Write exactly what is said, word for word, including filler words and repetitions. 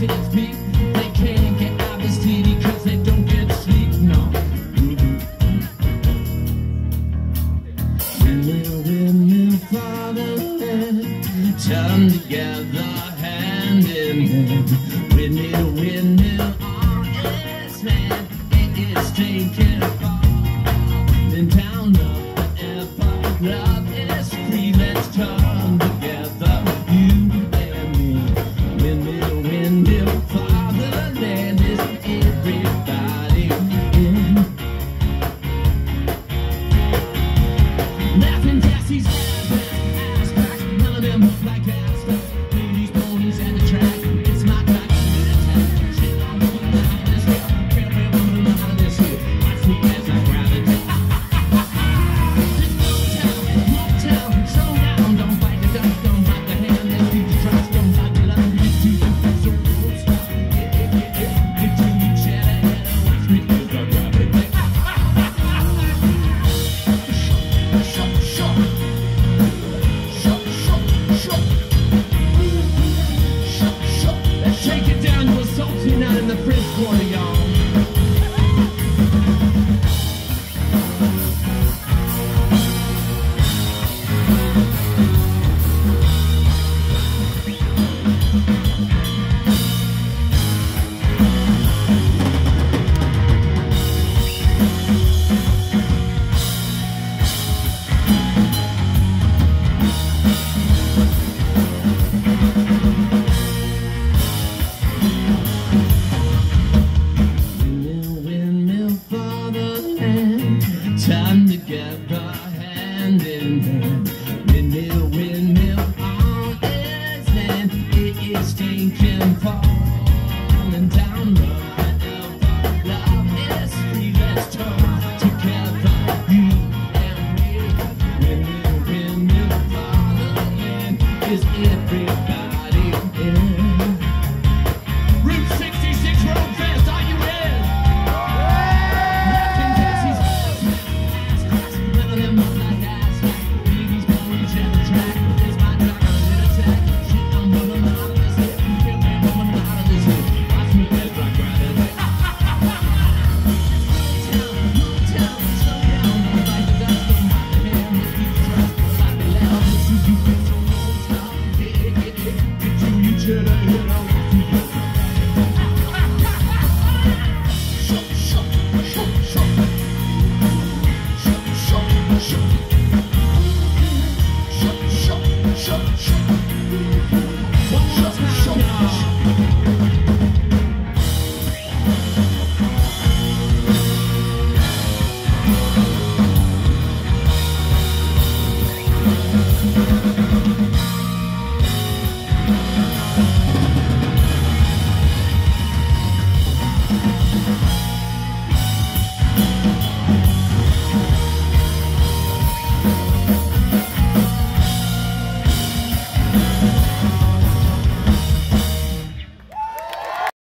to its peak. They can't get out of the city cause they don't get sleep, no. Windmill, windmill, fatherland, come together hand in hand. Windmill, windmill, on its land, it is taking falling down up forever. Love is free, let's come together, you and me. Windmill, windmill, fatherland is everybody in. Laughing taxis, ass cracks, none of them look like ass cracks. Ladies, ponies, and the track, it's my track. Shit, I'm moving out of this hill, carry a woman out of this hill. Watch me as I grab it. This town, town, slow down, don't bite the dust, don't bite the hand, let's keep the trust, don't bite the love, get to you, so don't stop, yeah, yeah, yeah, yeah, get to you, cheddar, cheddar, watch me as I grab it. Shut, shut, shut, shut, shut, shut, shut, let's take it down to a salty out in the fridge corner, y'all. Windmill, windmill, fatherland, time together, hand in hand. Windmill, windmill, on its land, it is taking falling down the forever. Love is free, let's turn together, you and me. Windmill, windmill, fatherland is everybody in. Route sixty-six Road Fest, are you in? Laughing taxis, ass cracks, none of them look like ass cracks. Ladies, ponies, and the track, it's my track, I'm in attack. Shit, I'm moving out of this hill, feel me moving out of this hill. Watch me as I grab it. Town, town, slow down, don't bite the dust, don't bite the hand, let's keep the trust, like the loud, this is you, so don't stop. Yeah, yeah, yeah, get to you, cheddar, cheddar.